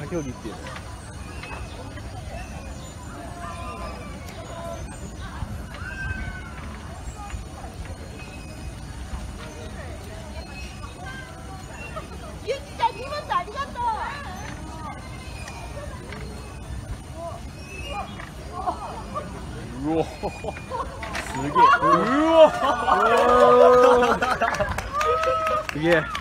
竹織っていうの。 ゆきちゃん、荷物ありがとう。 うおすげえ。うおすげえ。